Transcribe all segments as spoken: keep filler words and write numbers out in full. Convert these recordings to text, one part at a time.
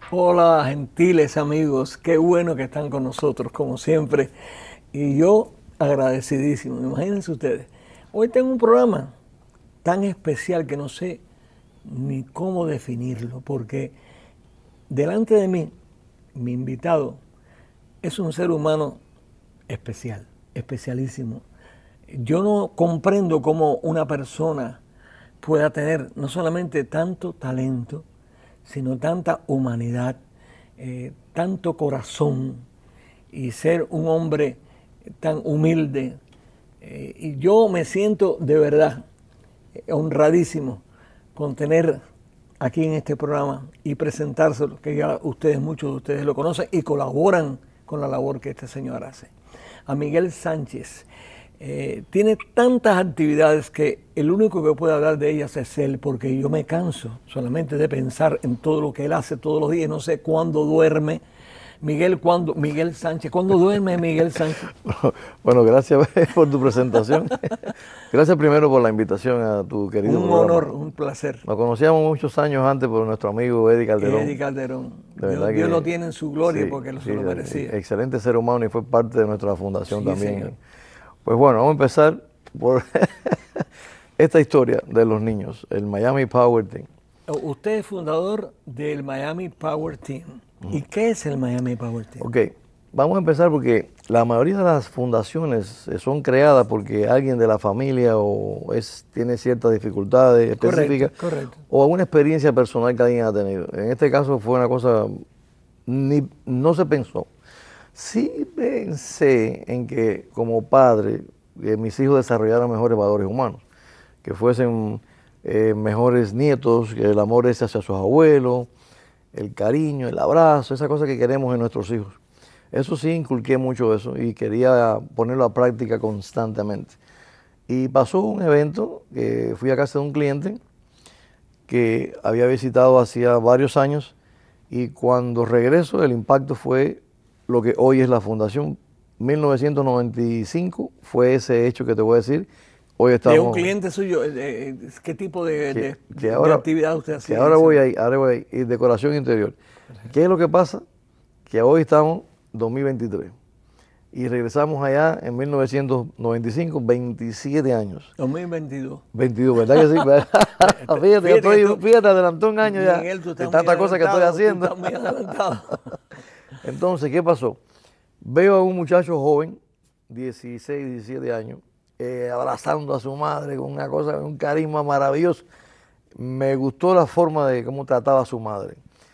Hola, gentiles amigos, qué bueno que están con nosotros, como siempre. Y yo agradecidísimo, imagínense ustedes. Hoy tengo un programa tan especial que no sé ni cómo definirlo, porque delante de mí, mi invitado es un ser humano especial, especialísimo. Yo no comprendo cómo una persona pueda tener no solamente tanto talento, sino tanta humanidad, eh, tanto corazón y ser un hombre tan humilde. Eh, y yo me siento de verdad eh, honradísimo con tener aquí en este programa y presentárselo, que ya ustedes, muchos de ustedes lo conocen y colaboran con la labor que este señor hace. A Miguel Sánchez. Eh, tiene tantas actividades que el único que puede hablar de ellas es él, porque yo me canso solamente de pensar en todo lo que él hace todos los días. No sé cuándo duerme. Miguel, ¿cuándo? Miguel Sánchez, ¿cuándo duerme Miguel Sánchez? Bueno, gracias por tu presentación. Gracias primero por la invitación a tu querido Un programa. honor, un placer. Nos conocíamos muchos años antes por nuestro amigo Eddie Eddie Calderón. Calderón. De Dios, verdad Dios lo que tiene en su gloria sí, porque lo, se sí, lo merecía. excelente ser humano y fue parte de nuestra fundación Sí, señor. también. Pues bueno, vamos a empezar por esta historia de los niños, el Miami Power Team. Usted es fundador del Miami Power Team. ¿Y qué es el Miami Power Team? Ok, vamos a empezar porque la mayoría de las fundaciones eh, son creadas porque alguien de la familia o es, tiene ciertas dificultades específicas Correcto, correcto. o alguna experiencia personal que alguien ha tenido. En este caso fue una cosa, ni, no se pensó. Sí pensé en que como padre, que mis hijos desarrollaran mejores valores humanos, que fuesen eh, mejores nietos, que el amor ese hacia sus abuelos, el cariño, el abrazo, esa cosa que queremos en nuestros hijos. Eso sí, inculqué mucho eso y quería ponerlo a práctica constantemente. Y pasó un evento que fui a casa de un cliente que había visitado hacía varios años y cuando regreso el impacto fue lo que hoy es la fundación. mil novecientos noventa y cinco fue ese hecho que te voy a decir. Hoy estamos... De un cliente suyo, eh, eh, ¿qué tipo de, que, de, que de ahora, actividad usted que hacía? ahora voy ahí, ahora voy ahí, y decoración interior. ¿Qué es lo que pasa? Que hoy estamos dos mil veintitrés y regresamos allá en mil novecientos noventa y cinco, veintisiete años. dos mil veintidós. veintidós, ¿verdad que sí? Fíjate, ya estoy, fíjate, adelantó un año ya Miguel, tú de estás muy tantas cosas que estoy adelantado, tú haciendo. estás muy adelantado. Entonces, ¿qué pasó? Veo a un muchacho joven, dieciséis, diecisiete años, eh, abrazando a su madre con una cosa, un carisma maravilloso. Me gustó la forma de cómo trataba a su madre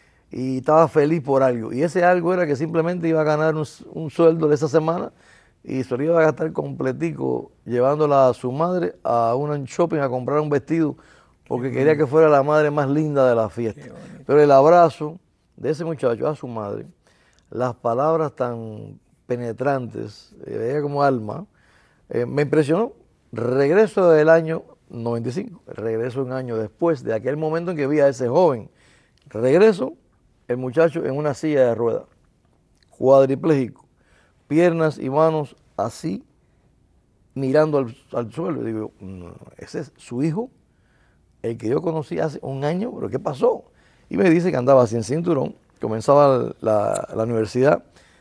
y estaba feliz por algo. Y ese algo era que simplemente iba a ganar un, un sueldo de esa semana y se lo iba a gastar completico llevándola a su madre a un shopping a comprar un vestido porque quería que fuera la madre más linda de la fiesta. Pero el abrazo de ese muchacho a su madre, las palabras tan penetrantes, eh, ella como alma, eh, me impresionó. Regreso del año noventa y cinco, regreso un año después de aquel momento en que vi a ese joven. Regreso, el muchacho en una silla de ruedas, cuadripléjico, piernas y manos así, mirando al, al suelo. Y digo, no, ese es su hijo, el que yo conocí hace un año, pero ¿qué pasó? Y me dice que andaba sin cinturón, comenzaba la, la universidad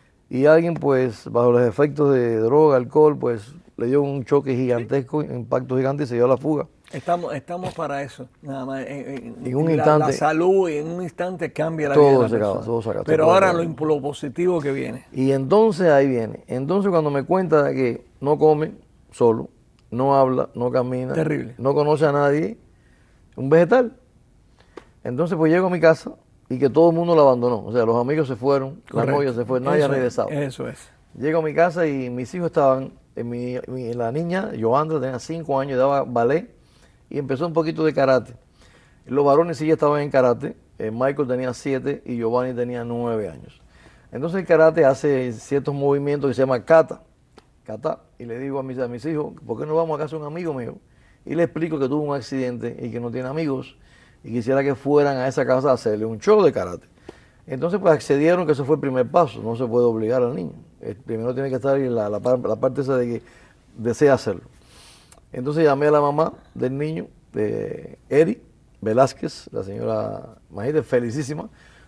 y alguien pues bajo los efectos de droga, alcohol, pues le dio un choque gigantesco, un impacto gigante y se dio a la fuga. Estamos, estamos para eso, nada más. En, En un la, instante. La salud y en un instante cambia la todo vida de la se acaba, persona. todo se acaba. Pero ahora lo, lo positivo que viene. Y entonces ahí viene. Entonces cuando me cuenta de que no come solo, no habla, no camina, terrible, no conoce a nadie, un vegetal. Entonces pues llego a mi casa y que todo el mundo lo abandonó. O sea, los amigos se fueron, correcto, la novia se fue, nadie eso ha regresado. Es, eso es. Llego a mi casa y mis hijos estaban, mi, mi, la niña, Joandra, tenía cinco años, daba ballet y empezó un poquito de karate. Los varones sí ya estaban en karate, eh, Michael tenía siete y Giovanni tenía nueve años. Entonces el karate hace ciertos movimientos que se llama kata, kata, y le digo a mis, a mis hijos, ¿por qué no vamos a casa de un amigo mío? Y le explico que tuvo un accidente y que no tiene amigos y quisiera que fueran a esa casa a hacerle un show de karate. Entonces pues accedieron, que ese fue el primer paso, no se puede obligar al niño. El primero tiene que estar en la, la, la parte esa de que desea hacerlo. Entonces llamé a la mamá del niño, de Eri Velázquez, la señora, imagínate, felicísima,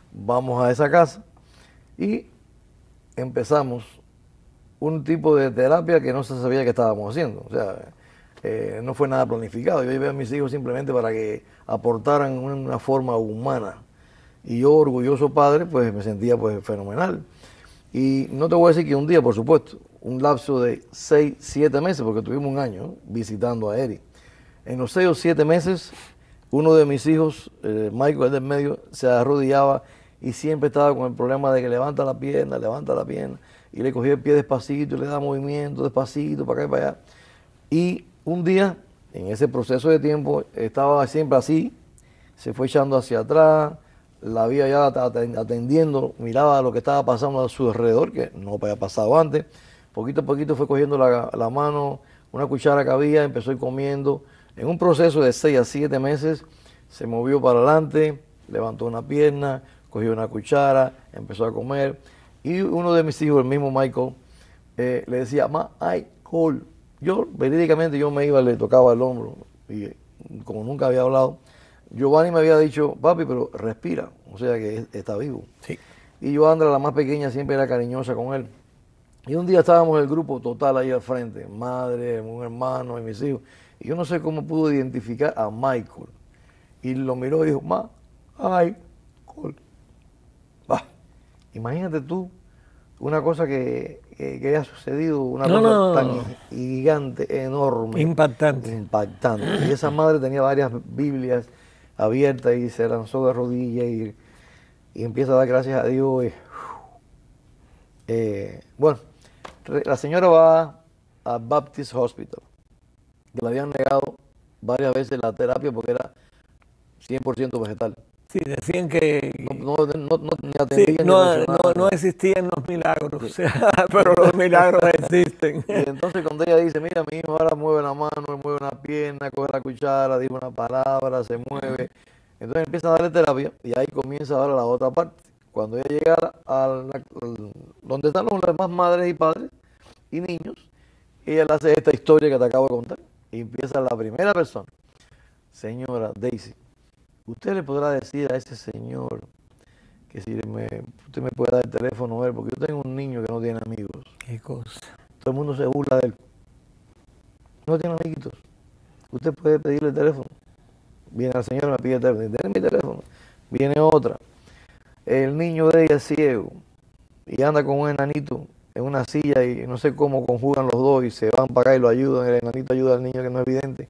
vamos a esa casa y empezamos un tipo de terapia que no se sabía que estábamos haciendo. O sea, eh, no fue nada planificado. Yo llevé a mis hijos simplemente para que aportaran una, una forma humana. Y yo, orgulloso padre, pues me sentía pues fenomenal. Y no te voy a decir que un día, por supuesto, un lapso de seis, siete meses, porque tuvimos un año, ¿no?, visitando a Eri. En los seis o siete meses, uno de mis hijos, eh, Michael, el del medio, se arrodillaba y siempre estaba con el problema de que levanta la pierna, levanta la pierna, y le cogía el pie despacito y le daba movimiento despacito, para acá y para allá. Y un día, en ese proceso de tiempo, estaba siempre así, se fue echando hacia atrás, la había ya atendiendo, miraba lo que estaba pasando a su alrededor, que no había pasado antes. Poquito a poquito fue cogiendo la, la mano, una cuchara que había, empezó a ir comiendo. En un proceso de seis a siete meses, se movió para adelante, levantó una pierna, cogió una cuchara, empezó a comer. Y uno de mis hijos, el mismo Michael, eh, le decía, ma, ay, Cole. Yo, verídicamente, yo me iba, le tocaba el hombro, y como nunca había hablado, Giovanni me había dicho, papi, pero respira, o sea que está vivo. Sí. Y Joandra, la más pequeña, siempre era cariñosa con él. Y un día estábamos el grupo total ahí al frente, madre, un hermano y mis hijos. Y yo no sé cómo pudo identificar a Michael. Y lo miró y dijo, ma, ay, Cole. Bah, imagínate tú una cosa que, que, que haya sucedido, una no, cosa no, tan no. gigante, enorme. Impactante. Impactante. Y esa madre tenía varias Biblias abiertas y se lanzó de rodillas y, y empieza a dar gracias a Dios. Y, eh, bueno, la señora va a Baptist Hospital, que le habían negado varias veces la terapia porque era cien por ciento vegetal. Sí, decían que no, no, no, no, ni atendían, sí, ni no, no, mencionaban. no existían los milagros, Sí. o sea, pero los milagros existen. Y entonces cuando ella dice, mira, mi hijo ahora mueve la mano, mueve una pierna, coge la cuchara, dice una palabra, se mueve. Entonces empieza a darle terapia y ahí comienza ahora la otra parte. Cuando ella llega a la, a donde están los demás madres y padres y niños, ella le hace esta historia que te acabo de contar. Y empieza la primera persona. Señora Daisy, usted le podrá decir a ese señor que si me, usted me puede dar el teléfono a él, porque yo tengo un niño que no tiene amigos. Qué cosa. Todo el mundo se burla de él. No tiene amiguitos. Usted puede pedirle el teléfono. Viene la señora, me pide el teléfono. Denle mi teléfono. Viene otra. El niño de ella es ciego y anda con un enanito en una silla y no sé cómo conjugan los dos y se van para acá y lo ayudan. El enanito ayuda al niño que no es vidente.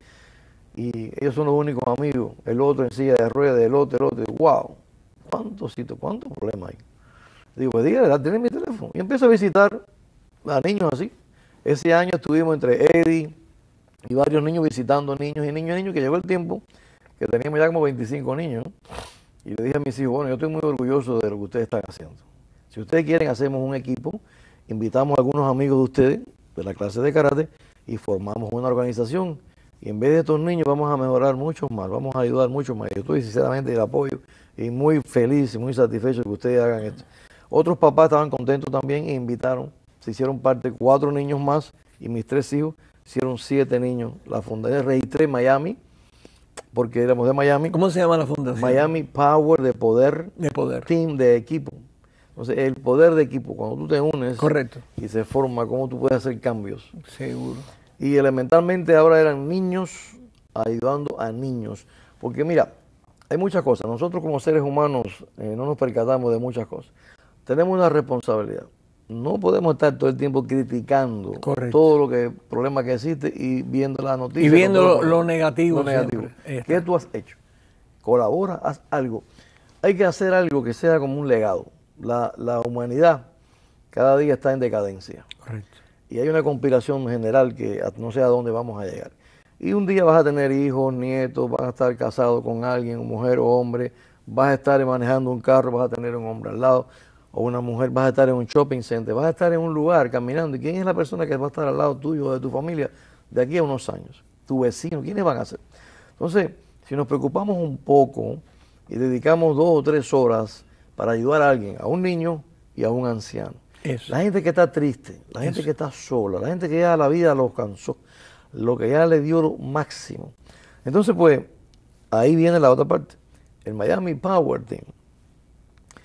Y ellos son los únicos amigos. El otro en silla de ruedas, el otro, el otro. Y, wow, ¿cuántos sitios, cuántos problemas hay? Digo, pues dígale, tiene mi teléfono. Y empiezo a visitar a niños así. Ese año estuvimos entre Eddie y varios niños visitando niños y niños y niños, que llegó el tiempo que teníamos ya como veinticinco niños. Y le dije a mis hijos, bueno, yo estoy muy orgulloso de lo que ustedes están haciendo. Si ustedes quieren, hacemos un equipo, invitamos a algunos amigos de ustedes de la clase de karate y formamos una organización. Y en vez de estos niños vamos a mejorar mucho más, vamos a ayudar mucho más. Yo estoy sinceramente de apoyo y muy feliz y muy satisfecho que ustedes hagan esto. Otros papás estaban contentos también e invitaron, se hicieron parte cuatro niños más y mis tres hijos hicieron siete niños. La fundación registré en Miami, porque éramos de Miami. ¿Cómo se llama la fundación? Miami Power de Poder, de Poder. Team de equipo. Entonces, el poder de equipo, cuando tú te unes Correcto. y se forma, cómo tú puedes hacer cambios. Seguro. Y elementalmente ahora eran niños ayudando a niños. Porque mira, hay muchas cosas. Nosotros como seres humanos eh, no nos percatamos de muchas cosas. Tenemos una responsabilidad. No podemos estar todo el tiempo criticando Correcto. todo lo que problema que existe y viendo las noticias. Y viendo lo, lo, lo negativo. lo negativo. Siempre. ¿Qué tú has hecho? Colabora, haz algo. Hay que hacer algo que sea como un legado. La, la humanidad cada día está en decadencia. Correcto. Y hay una conspiración general que no sé a dónde vamos a llegar. Y un día vas a tener hijos, nietos, vas a estar casado con alguien, mujer o hombre, vas a estar manejando un carro, vas a tener un hombre al lado, o una mujer, vas a estar en un shopping center, vas a estar en un lugar caminando. ¿Y quién es la persona que va a estar al lado tuyo o de tu familia de aquí a unos años? Tu vecino, ¿quiénes van a ser? Entonces, si nos preocupamos un poco y dedicamos dos o tres horas para ayudar a alguien, a un niño y a un anciano. Eso. La gente que está triste, la gente Eso. que está sola, la gente que ya la vida los cansó, lo que ya le dio lo máximo. Entonces, pues, ahí viene la otra parte. El Miami Power Team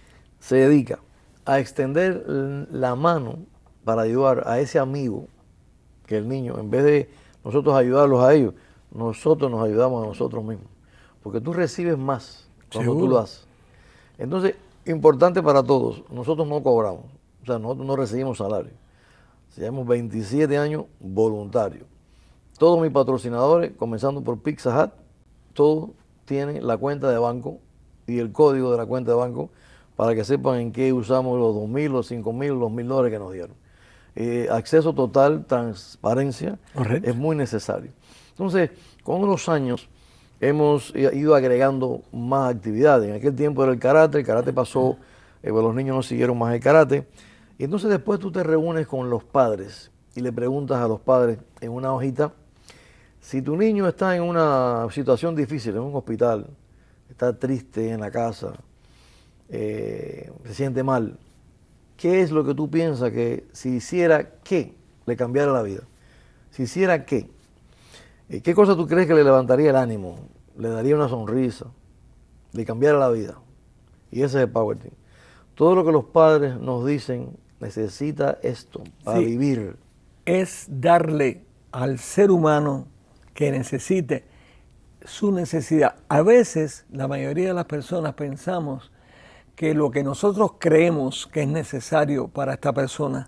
se dedica a extender la mano para ayudar a ese amigo, que el niño, en vez de nosotros ayudarlos a ellos, nosotros nos ayudamos a nosotros mismos. Porque tú recibes más cuando Seguro. tú lo haces. Entonces, importante para todos, nosotros no cobramos, o sea, nosotros no recibimos salario. Llevamos veintisiete años voluntarios. Todos mis patrocinadores, comenzando por Pizza Hut, todos tienen la cuenta de banco y el código de la cuenta de banco para que sepan en qué usamos los dos mil, los cinco mil, los mil dólares que nos dieron. Eh, acceso total, transparencia, Correcto. es muy necesario. Entonces, con los años hemos ido agregando más actividades. En aquel tiempo era el karate, el karate pasó, eh, pues los niños no siguieron más el karate. Y entonces después tú te reúnes con los padres y le preguntas a los padres en una hojita, si tu niño está en una situación difícil, en un hospital, está triste en la casa, eh, se siente mal, ¿qué es lo que tú piensas que si hiciera qué le cambiara la vida? Si hiciera qué, ¿qué cosa tú crees que le levantaría el ánimo? Le daría una sonrisa, le cambiara la vida. Y ese es el Power Team. Todo lo que los padres nos dicen, necesita esto para Sí. vivir. Es darle al ser humano que necesite su necesidad. A veces, la mayoría de las personas pensamos que lo que nosotros creemos que es necesario para esta persona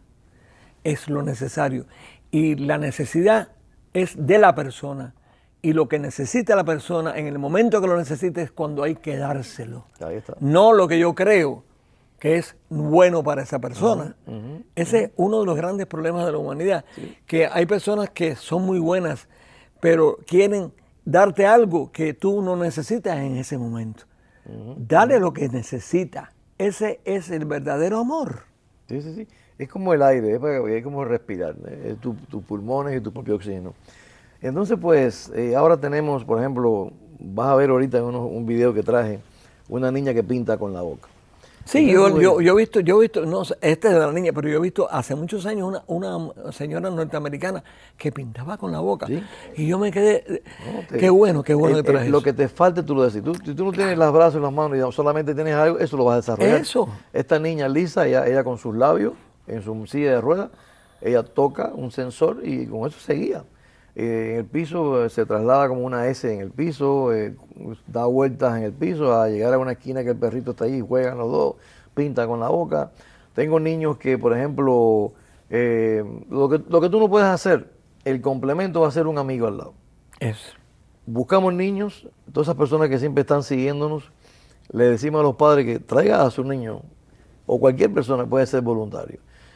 es lo necesario. Y la necesidad es de la persona. Y lo que necesita la persona en el momento que lo necesite es cuando hay que dárselo. Ahí está. No lo que yo creo que es bueno para esa persona. Uh-huh, uh-huh, Ese uh-huh. es uno de los grandes problemas de la humanidad, sí. que hay personas que son muy buenas, pero quieren darte algo que tú no necesitas en ese momento. Uh-huh. Dale uh-huh. lo que necesita. Ese es el verdadero amor. Sí, sí, sí. Es como el aire, es, es como respirar, es tus tu pulmones y tu propio oxígeno. Entonces, pues, eh, ahora tenemos, por ejemplo, vas a ver ahorita en uno, un video que traje, una niña que pinta con la boca. Sí, yo, yo, yo he visto, yo he visto, no, este es de la niña, pero yo he visto hace muchos años una, una señora norteamericana que pintaba con la boca. ¿Sí? Y yo me quedé, no, te, qué bueno, qué bueno el, que traes Lo que te falte tú lo decís. Tú, si tú no tienes los brazos y las manos y solamente tienes algo, eso lo vas a desarrollar. Eso. Esta niña Lisa, ella, ella con sus labios, en su silla de ruedas, ella toca un sensor y con eso seguía. Eh, en el piso eh, se traslada como una S en el piso, eh, da vueltas en el piso a llegar a una esquina que el perrito está ahí, juegan los dos, pinta con la boca. Tengo niños que, por ejemplo, eh, lo, que, lo que tú no puedes hacer, el complemento va a ser un amigo al lado. Eso. Buscamos niños, todas esas personas que siempre están siguiéndonos, le decimos a los padres que traiga a su niño, o cualquier persona puede ser voluntario.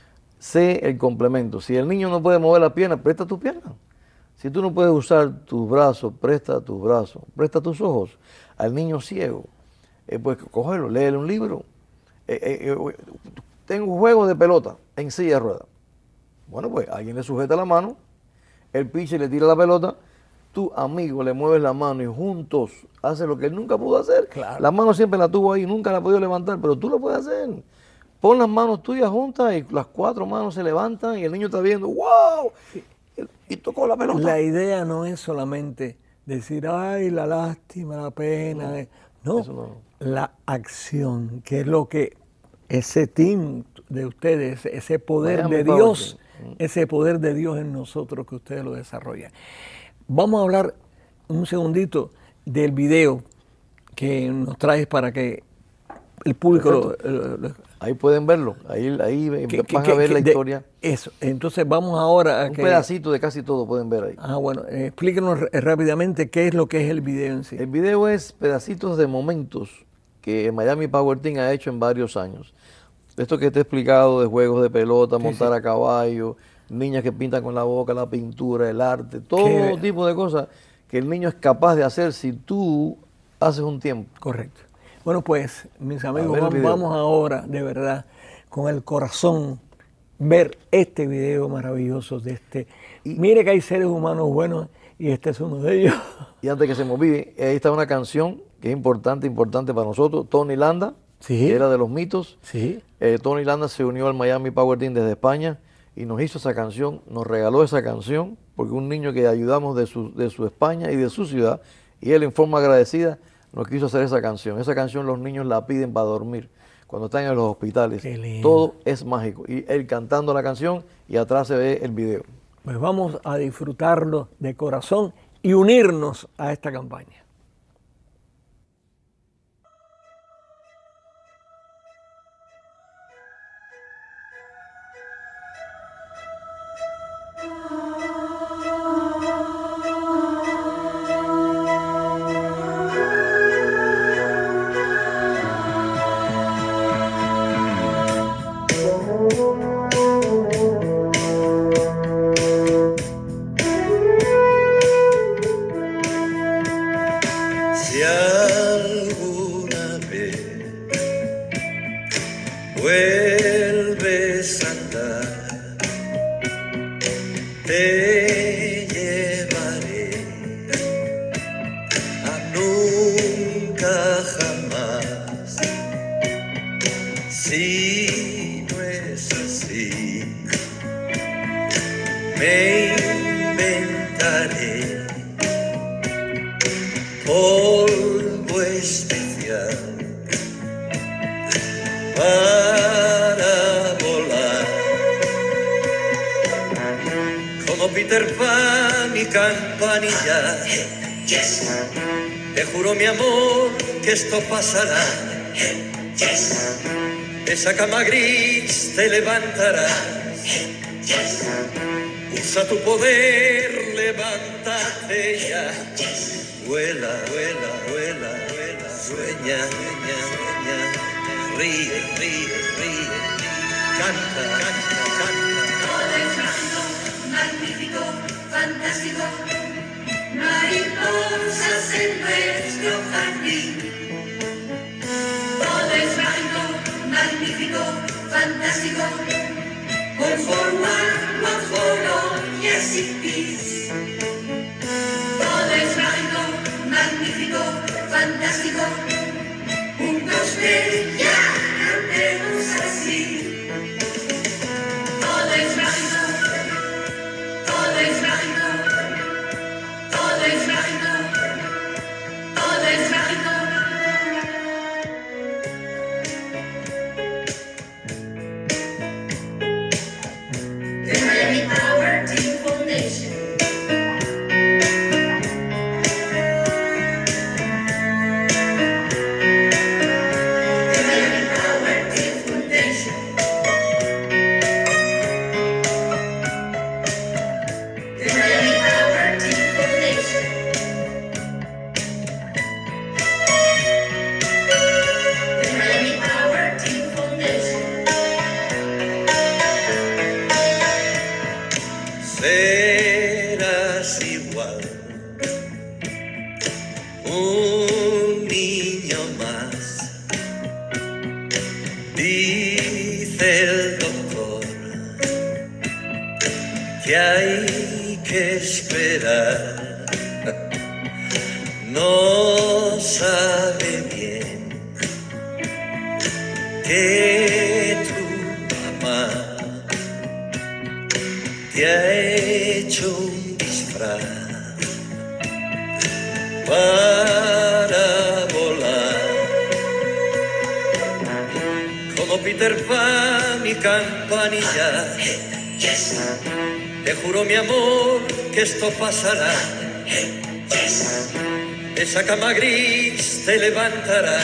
Sé el complemento. Si el niño no puede mover la pierna, presta tu pierna. Si tú no puedes usar tus brazos, presta tus brazos, presta tus ojos. Al niño ciego, eh, pues cógelo, léele un libro. Eh, eh, eh, tengo un juego de pelota en silla de ruedas. Bueno, pues alguien le sujeta la mano, el pitcher le tira la pelota, tu amigo le mueves la mano y juntos hace lo que él nunca pudo hacer. Claro. La mano siempre la tuvo ahí, nunca la ha podido levantar, pero tú lo puedes hacer. Pon las manos tuyas juntas y las cuatro manos se levantan y el niño está viendo, ¡wow! Y tocó la pelota. La idea no es solamente decir, ay, la lástima, la pena. No, no, no, la acción, que es lo que ese team de ustedes, ese poder Miami de Dios, Power. ese poder de Dios en nosotros que ustedes lo desarrollan. Vamos a hablar un segundito del video que nos traes para que el público lo, lo, lo, ahí pueden verlo, ahí, ahí que, van que, a ver que, la de, historia. Eso, entonces vamos ahora a un que, pedacito de casi todo pueden ver ahí. Ah, bueno, eh, explíquenos rápidamente qué es lo que es el video en sí. El video es pedacitos de momentos que Miami Power Team ha hecho en varios años. Esto que te he explicado de juegos de pelota, sí, montar sí. a caballo, niñas que pintan con la boca, la pintura, el arte, todo ¿Qué? tipo de cosas que el niño es capaz de hacer si tú haces un tiempo. Correcto. Bueno, pues, mis amigos, vamos, vamos ahora, de verdad, con el corazón, ver este video maravilloso de este. Y, mire que hay seres humanos buenos y este es uno de ellos. Y antes que se me olvide, ahí está una canción que es importante, importante para nosotros. Tony Landa, sí. que era de los mitos. Sí. Eh, Tony Landa se unió al Miami Power Team desde España y nos hizo esa canción, nos regaló esa canción, porque un niño que ayudamos de su, de su España y de su ciudad, y él en forma agradecida nos quiso hacer esa canción. Esa canción los niños la piden para dormir. cuando están en los hospitales. Qué lindo. Todo es mágico. Y él cantando la canción y atrás se ve el video. Pues vamos a disfrutarlo de corazón y unirnos a esta campaña. Si alguna vez vuelves a andar, te llevaré a nunca jamás. Si no es así, me inventaré polvo especial para volar, como Peter Pan y Campanilla. Te juro, mi amor, que esto pasará. Esa cama gris te levantará. Usa tu poder, levántate ya. Vuela, vuela, vuela, vuela, sueña, sueña, sueña, ríe, ríe, ríe, canta, canta, canta. Todo es mágico, magnífico, fantástico, mariposas en nuestro jardín. Todo es mágico, magnífico, fantástico, all for one, one for all, yes it is. Todo es mágico, magnífico, fantástico, juntos ya cantemos así. Todo es mágico, todo es mágico, todo es mágico, todo es mágico. The Miami Power Team Foundation. Serás igual, un niño más, dice el doctor, que hay que esperar. No sabe bien que tu mamá te ha hecho un disfraz para volar, como Peter Pan y Campanilla. Te juro, mi amor, que esto pasará. Esa cama gris te levantará.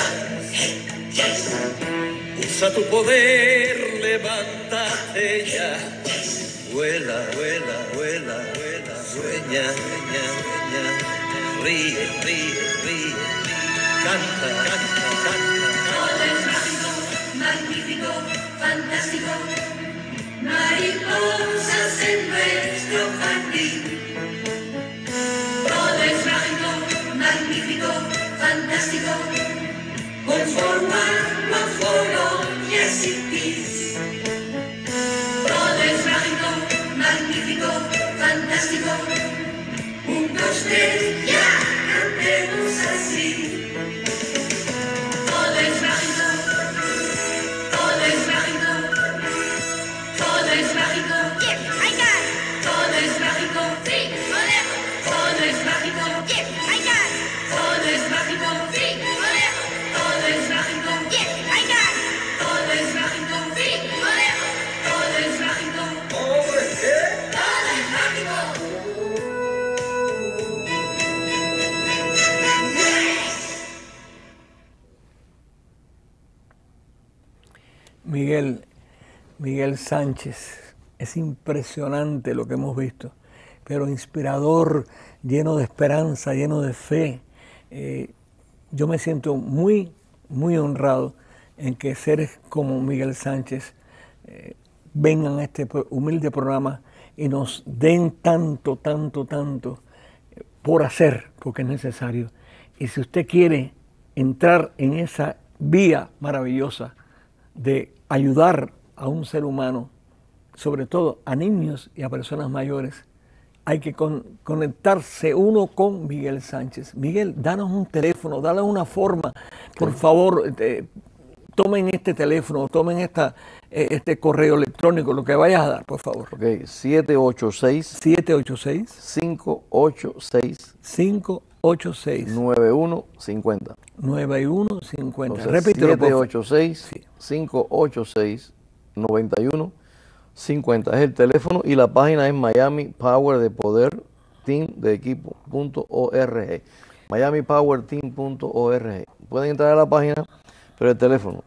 Usa tu poder, levántate ya. Vuela, vuela, vuela, vuela, sueña, sueña, sueña, ríe, ríe, ríe, canta, canta, canta. Todo es mágico, magnífico, fantástico, mariposas en nuestro jardín. Todo es mágico, magnífico, fantástico, all for one, one for all, yes it is. Todo es mágico, magnífico, fantástico, juntos ya cantemos así. Todo es mágico, todo es mágico, todo es mágico, yeah, I got it. Todo es mágico, sí, podemos. Todo es mágico, yeah, I got it. Todo es mágico, sí, podemos. Todo es mágico, yeah, I got it. Miguel, Miguel Sánchez, es impresionante lo que hemos visto, pero inspirador, lleno de esperanza, lleno de fe. Eh, yo me siento muy, muy honrado en que seres como Miguel Sánchez eh, vengan a este humilde programa y nos den tanto, tanto, tanto por hacer, porque es necesario. Y si usted quiere entrar en esa vía maravillosa de ayudar a un ser humano, sobre todo a niños y a personas mayores, hay que con, conectarse uno con Miguel Sánchez. Miguel, danos un teléfono, dale una forma, por favor, eh, tomen este teléfono, tomen esta, eh, este correo electrónico, lo que vayas a dar, por favor. Ok, siete ocho seis, siete ocho seis, cinco ocho seis, cinco ocho seis, nueve uno cinco cero. nueve uno cinco cero. Entonces, Repítelo, por siete favor. ocho seis, cinco ocho seis, nueve uno cinco cero. Es el teléfono y la página es Miami Power de Poder Team de Equipo punto org. Miami Power Team punto org. Pueden entrar a la página, pero el teléfono.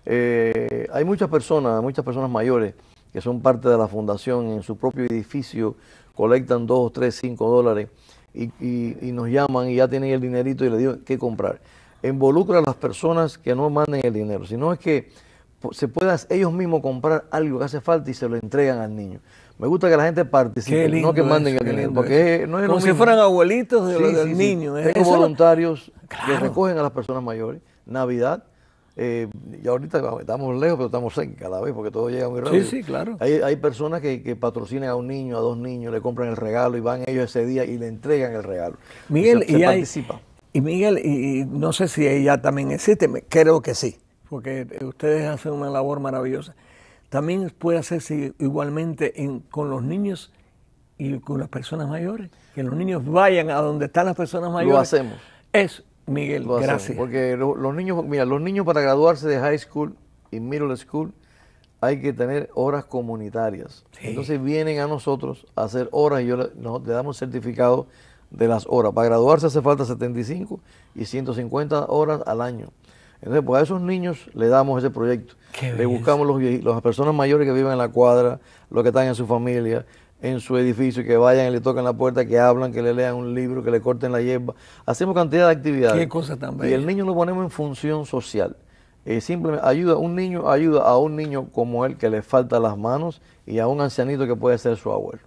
Eh, hay muchas personas, muchas personas mayores que son parte de la fundación, en su propio edificio colectan dos, tres, cinco dólares y, y, y nos llaman y ya tienen el dinerito y les digo qué comprar. Involucra a las personas que no manden el dinero, sino es que se pueda ellos mismos comprar algo que hace falta y se lo entregan al niño. Me gusta que la gente participe, no que manden eso, el dinero, lindo porque es, no es como lo si mismo. fueran abuelitos de Sí, los sí, del sí. niño. Tengo Eso- voluntarios Claro. que recogen a las personas mayores. Navidad, eh, y ahorita estamos lejos, pero estamos cerca a la vez, porque todo llega muy rápido. Sí, sí, claro. Hay, hay personas que, que patrocinan a un niño, a dos niños, le compran el regalo y van ellos ese día y le entregan el regalo. Miguel, y se, y, se hay- participa. y Miguel, y, y no sé si ella también existe, me- creo que sí, porque ustedes hacen una labor maravillosa. También puede hacerse igualmente en- con los niños y con las personas mayores, que los niños vayan a donde están las personas mayores. Lo hacemos. Es, Miguel, Lo hacemos, gracias. porque lo- los niños, mira, los niños para graduarse de high school y middle school hay que tener horas comunitarias. Sí. Entonces vienen a nosotros a hacer horas y yo le, nos- le damos certificado de las horas. Para graduarse hace falta setenta y cinco y ciento cincuenta horas al año. Entonces, pues a esos niños le damos ese proyecto. Qué Le belleza. buscamos los, vieji- las personas mayores que viven en la cuadra, los que están en su familia, en su edificio, que vayan y le toquen la puerta, que hablan, que le lean un libro, que le corten la hierba. Hacemos cantidad de actividades. Qué cosa tan Y bella. el niño lo ponemos en función social. Eh, simplemente ayuda, un niño ayuda a un niño como él que le falta las manos y a un ancianito que puede ser su abuelo.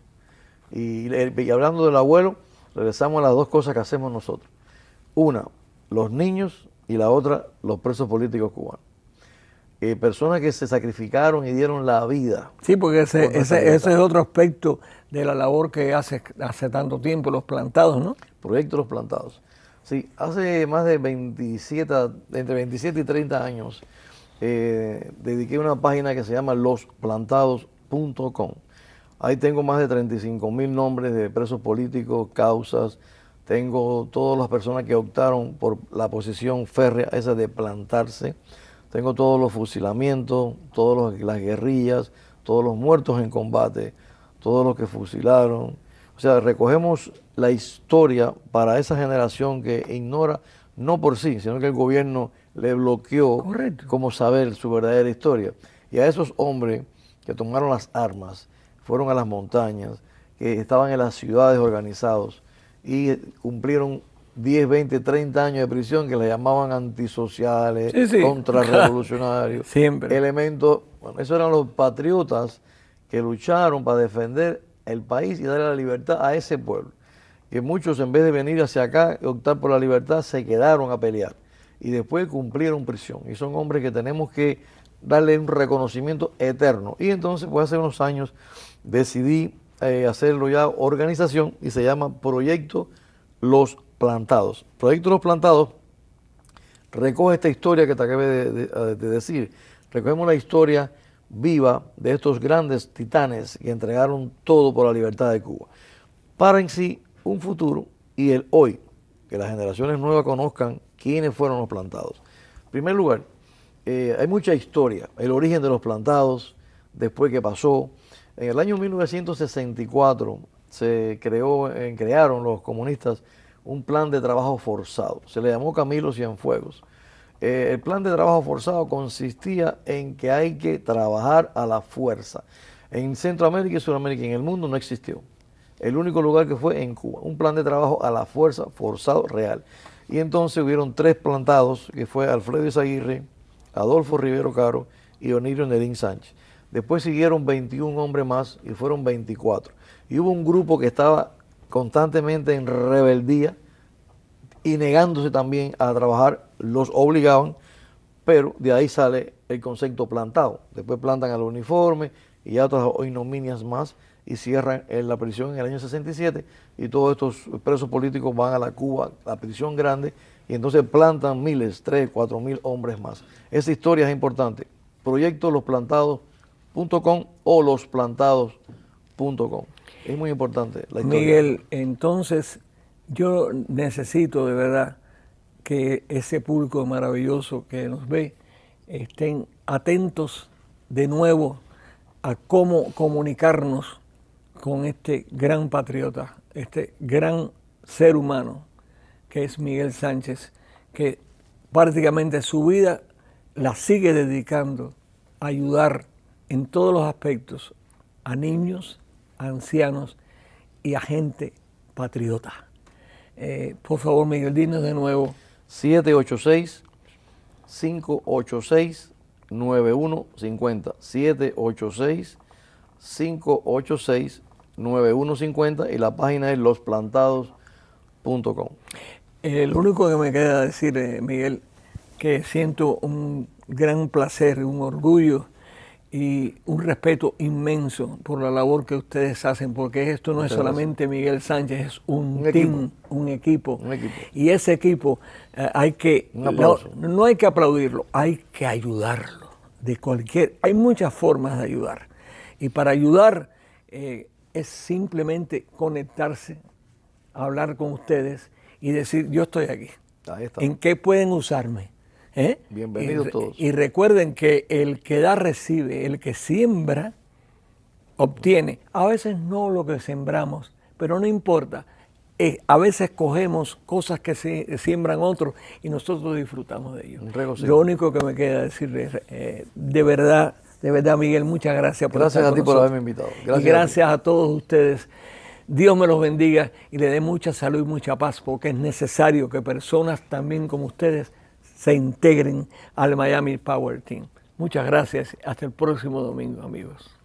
Y, le- y hablando del abuelo, regresamos a las dos cosas que hacemos nosotros. Una, los niños, y la otra, los presos políticos cubanos. Eh, personas que se sacrificaron y dieron la vida. Sí, porque ese, por nuestra ese, libertad. ese es otro aspecto de la labor que hace hace tanto tiempo los plantados, ¿no? Proyecto Los Plantados. Sí, hace más de veintisiete, entre veintisiete y treinta años, eh, dediqué una página que se llama los plantados punto com. Ahí tengo más de treinta y cinco mil nombres de presos políticos, causas. Tengo todas las personas que optaron por la posición férrea, esa de plantarse. Tengo todos los fusilamientos, todas las guerrillas, todos los muertos en combate, todos los que fusilaron. O sea, recogemos la historia para esa generación que ignora, no por sí, sino que el gobierno le bloqueó Correcto. cómo saber su verdadera historia. Y a esos hombres que tomaron las armas, fueron a las montañas, que estaban en las ciudades organizados y cumplieron diez, veinte, treinta años de prisión que le llamaban antisociales, Sí, sí. contrarrevolucionarios, Siempre. elementos, bueno, esos eran los patriotas que lucharon para defender el país y darle la libertad a ese pueblo. Que muchos, en vez de venir hacia acá y optar por la libertad, se quedaron a pelear y después cumplieron prisión. Y son hombres que tenemos que darle un reconocimiento eterno. Y entonces, pues hace unos años decidí eh, hacerlo ya organización y se llama Proyecto Los Plantados. Proyecto Los Plantados recoge esta historia que te acabé de, de- de decir. Recogemos la historia viva de estos grandes titanes que entregaron todo por la libertad de Cuba. Para en sí un futuro y el hoy, que las generaciones nuevas conozcan quiénes fueron los plantados. En primer lugar, eh, hay mucha historia, el origen de los plantados, después qué pasó. En el año mil novecientos sesenta y cuatro se creó, eh, crearon los comunistas un plan de trabajo forzado. Se le llamó Camilo Cienfuegos. Eh, el plan de trabajo forzado consistía en que hay que trabajar a la fuerza. En Centroamérica y Sudamérica, en el mundo, no existió. El único lugar que fue en Cuba, un plan de trabajo a la fuerza forzado real. Y entonces hubieron tres plantados, que fue Alfredo Izaguirre, Adolfo Rivero Caro y Onirio Nerín Sánchez. Después siguieron veintiún hombres más y fueron veinticuatro. Y hubo un grupo que estaba constantemente en rebeldía y negándose también a trabajar, los obligaban, pero de ahí sale el concepto plantado. Después plantan al uniforme y ya otras ignominias más y cierran en la prisión en el año sesenta y siete y todos estos presos políticos van a la Cuba, la prisión grande, y entonces plantan miles, tres, cuatro mil hombres más. Esa historia es importante. Proyecto los plantados punto com o los plantados punto com. Es muy importante la historia. Miguel, entonces yo necesito de verdad que ese público maravilloso que nos ve estén atentos de nuevo a cómo comunicarnos con este gran patriota, este gran ser humano que es Miguel Sánchez, que prácticamente su vida la sigue dedicando a ayudar en todos los aspectos a niños, a ancianos y a gente patriota. Eh, por favor, Miguel, dinos de nuevo. siete ocho seis, cinco ocho seis, nueve uno cinco cero. siete ocho seis, cinco ocho seis, nueve uno cinco cero y la página es los plantados punto com. Eh, lo único que me queda decir, eh, Miguel, que siento un gran placer, un orgullo y un respeto inmenso por la labor que ustedes hacen, porque esto no Muchas es solamente Miguel Sánchez, es un, Un team, equipo. un equipo. Un equipo. Y ese equipo eh, hay que, Un no, aplauso. no hay que aplaudirlo, hay que ayudarlo. De cualquier, hay muchas formas de ayudar. Y para ayudar eh, es simplemente conectarse, hablar con ustedes y decir, yo estoy aquí. Ahí está. ¿En qué pueden usarme? ¿Eh? Bienvenidos y, todos. Y recuerden que el que da recibe, el que siembra obtiene. A veces no lo que sembramos, pero no importa. Eh, a veces cogemos cosas que se siembran otros y nosotros disfrutamos de ellos. Un regocijo. Lo único que me queda decirles, eh, de verdad, de verdad, Miguel, muchas gracias por Gracias estar a ti con por nosotros. haberme invitado. Y Gracias. gracias a todos ustedes. Dios me los bendiga y le dé mucha salud y mucha paz, porque es necesario que personas también como ustedes se integren al Miami Power Team. Muchas gracias. Hasta el próximo domingo, amigos.